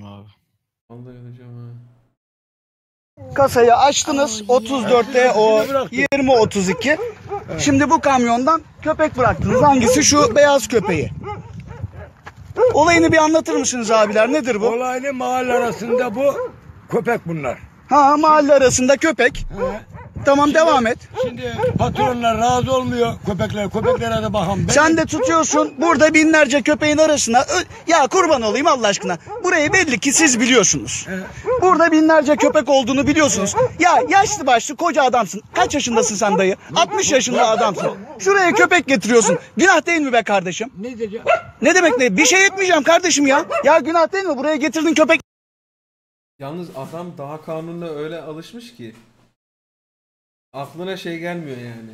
abi. Vallahi öleceğim ha. Kasayı açtınız. 34'te o 20-32. Şimdi bu kamyondan köpek bıraktınız. Hangisi? Şu beyaz köpeği. Olayını bir anlatır mısınız abiler? Nedir bu? Olaylı mahalle arasında bu köpek bunlar. Ha, mahalle arasında köpek. Tamam, devam et. Şimdi patronlar razı olmuyor köpeklere de bakan. Sen de tutuyorsun burada binlerce köpeğin arasına. Ya kurban olayım Allah aşkına. Burayı belli ki siz biliyorsunuz. Burada binlerce köpek olduğunu biliyorsunuz. Ya yaşlı başlı koca adamsın. Kaç yaşındasın sen dayı? 60 yaşında adamsın. Şuraya köpek getiriyorsun. Günah değil mi be kardeşim? Ne diyeceğim? Ne demek ne? Bir şey etmeyeceğim kardeşim ya. Ya günah değil mi? Buraya getirdin köpek. Yalnız adam daha kanunla öyle alışmış ki aklına şey gelmiyor yani.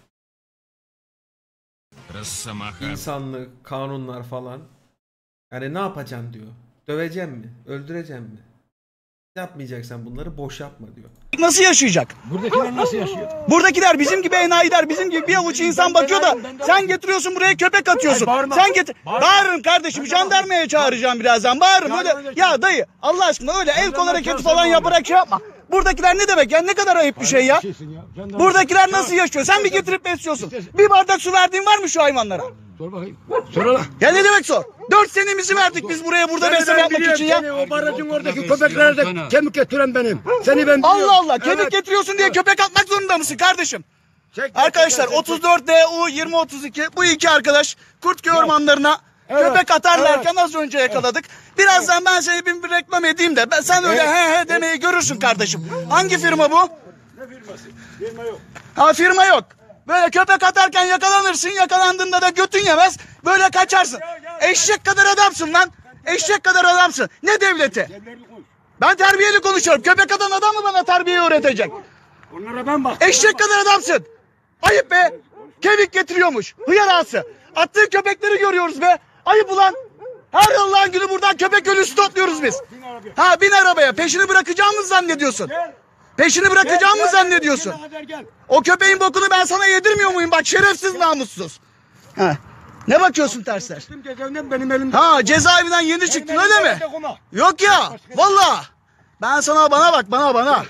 İnsanlık, kanunlar falan. Yani ne yapacaksın diyor. Döveceğim mi? Öldüreceğim mi? Yapmayacaksan bunları boş yapma diyor. Nasıl yaşayacak? Buradakiler nasıl yaşıyor? Buradakiler bizim gibi enayiler, bizim gibi bir avuç insan bakıyor da sen getiriyorsun buraya köpek atıyorsun. Sen getir. Bağırırım kardeşim, jandarmaya çağıracağım birazdan. Bağırırım öyle. Ya dayı Allah aşkına öyle el kol hareketi falan yaparak şey yapma. Buradakiler ne demek ya? Ne kadar ayıp bir şey ya. Buradakiler nasıl yaşıyor? Sen bir getirip besliyorsun. Bir bardak su verdiğin var mı şu hayvanlara? Sor bakayım. Sor. Ya ne demek sor? 4 senemizi verdik biz buraya burada besleme yapmak için ya. O barajın oradaki köpeklere de kemik getiren benim. Seni ben biliyorum. Allah Allah, kemik getiriyorsun diye köpek atmak zorunda mısın kardeşim? Arkadaşlar 34 DU 2032 bu iki arkadaş Kurtköy ormanlarına köpek atarlarken az önce yakaladık. Birazdan ben seni bir reklam edeyim de sen öyle he demeyi görürsün kardeşim. Hangi firma bu? Ne firması? Firma yok. Ha, firma yok. Böyle köpek atarken yakalanırsın, yakalandığında da götün yemez, böyle kaçarsın. Eşek kadar adamsın lan. Eşek kadar adamsın. Ne devleti? Ben terbiyeli konuşuyorum. Köpek atan adam mı bana terbiyeyi öğretecek? Onlara ben bak. Eşek kadar adamsın. Ayıp be. Kemik getiriyormuş. Hıyar ağası. Attığı köpekleri görüyoruz be. Ayıp ulan. Her Allah'ın günü buradan köpek ölüsü topluyoruz biz. Ha, bin arabaya. Peşini bırakacağımı zannediyorsun. Peşini bırakacağımı zannediyorsun. O köpeğin bokunu ben sana yedirmiyor muyum? Bak şerefsiz, namussuz. Ha. Ne bakıyorsun ters ters? Benim elimde. Ha, cezaevinden yeni çıktın öyle mi? Yok ya. Valla. Ben sana bana.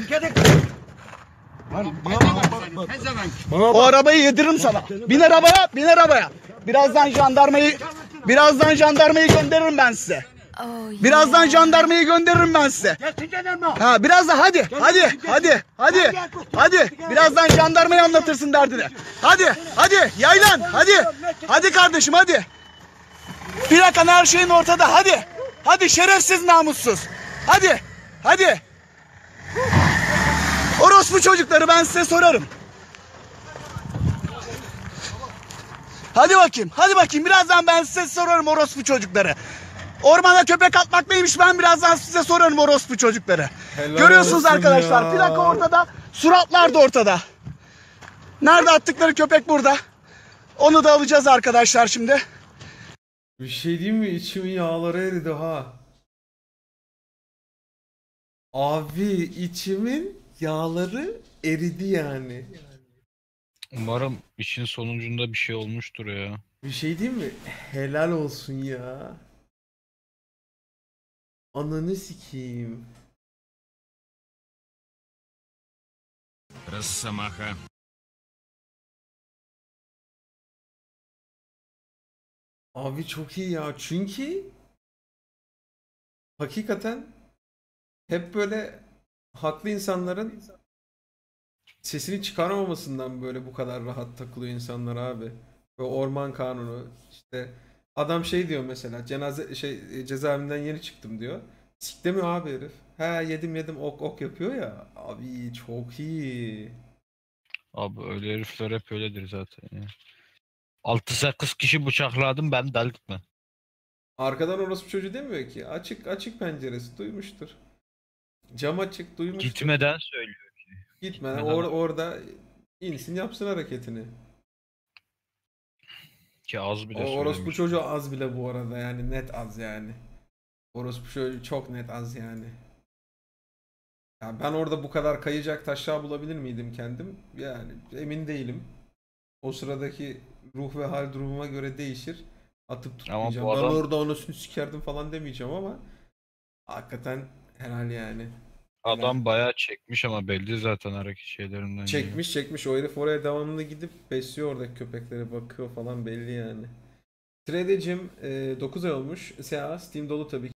O arabayı yediririm sana. Bin arabaya. Birazdan jandarmayı gönderirim ben size. Birazdan jandarmayı gönderirim ben size. Ha, biraz da hadi. Birazdan jandarmayı anlatırsın derdini. Hadi yaylan hadi. Hadi kardeşim hadi. Plakan her şeyin ortada hadi. Hadi şerefsiz, namussuz. Hadi. Orospu çocukları, ben size sorarım. Hadi bakayım birazdan ben size sorarım orospu çocukları. Ormana köpek atmak neymiş, ben birazdan size sorarım orospu çocukları. Helal Görüyorsunuz olsun arkadaşlar ya. plaka ortada, suratlar da ortada. Nerede attıkları köpek burada. Onu da alacağız arkadaşlar şimdi. Bir şey diyeyim mi? İçimin yağları eridi ha. Abi içimin yağları eridi yani. Umarım işin sonucunda bir şey olmuştur ya. Bir şey diyeyim mi? Helal olsun ya. Ananı sikeyim. Росомаха. Abi çok iyi ya. Çünkü hakikaten hep böyle haklı insanların sesini çıkaramamasından böyle bu kadar rahat takılıyor insanlar abi. Ve orman kanunu işte adam şey diyor mesela cezaevinden yeni çıktım diyor. Siklemiyor abi herif. He yedim ok yapıyor ya. Abi çok iyi. Abi öyle herifler hep öyledir zaten ya. 6-8 kişi bıçakladım, ben deldik mi? Arkadan orospu çocuğu demiyor ki. Açık penceresi duymuştur. Cam açık duymuştur. Gitmeden söylüyor. Gitmeden Gitmeden. orada insin yapsın hareketini. Ki az bile Orospu söylemiş. çocuğu az bile bu arada yani net az yani. Orospu çocuğu çok net az yani. Ya ben orada bu kadar kayacak taşlar bulabilir miydim kendim? Yani emin değilim. O sıradaki ruh ve hal durumuma göre değişir. Atıp tutmayacağım. bu Ben adam- orada anasını sikerdim falan demeyeceğim ama Hakikaten helal yani. Adam bayağı çekmiş ama belli zaten hareket şeylerinden. ya. Çekmiş. O herif oraya devamlı gidip besliyor oradaki köpeklere, bakıyor falan, belli yani. Trade'cim 9 ay olmuş. Steam dolu tabii ki.